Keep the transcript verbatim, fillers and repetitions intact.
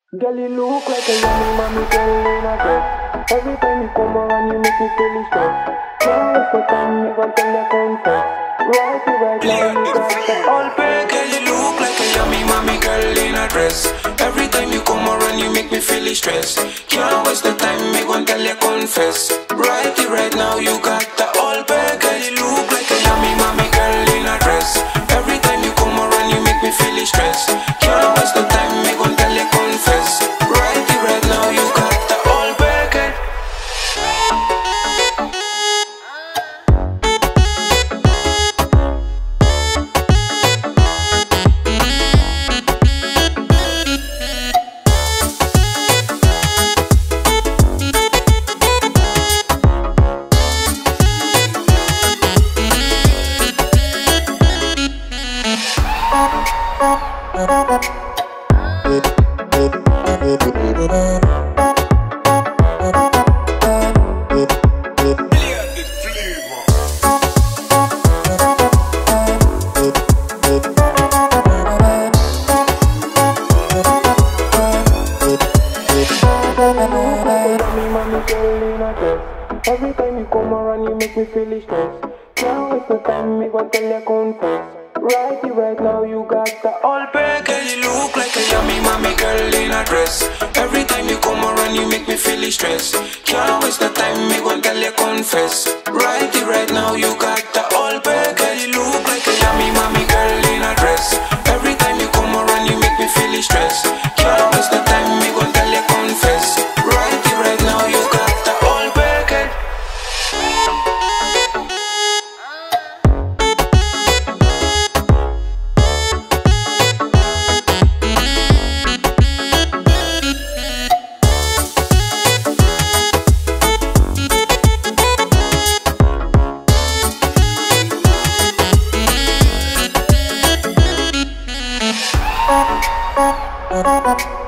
Girl, you look like a yummy mommy girl in a dress. Every time you come around, you make me feel stressed. Can't waste the time, me gon' tell you confess. Right here, right now, you got the all pay. Girl, you look like a yummy mommy girl in a dress. Every time you come around, you make me feel stressed. Can't waste the time, me gon' tell you confess. Right here, right now, you got the all pay. Girl, you look like a yummy mommy girl in a dress. Every time you come around, you make me feel stressed. Can't waste the time, me gon' tell you confess. Right here, right now, you got the all pay. Girl. Every time you come around, you make me feel stressed. Can't waste the time, me gon' tell you confess. Right here, right now, you got the all pay. Girl, you look like a yummy mommy girl in a dress. Every time you come around, you make me feel stressed. Can't waste the time, me gon' tell you confess. Right here, right now, you got the all pay. Girl, you look like a yummy mommy girl in a dress. Every time you come around, you make me feel stressed. Can't waste the time, me gon' tell you confess. Right here, right now, you got the all pay. Girl. Bye.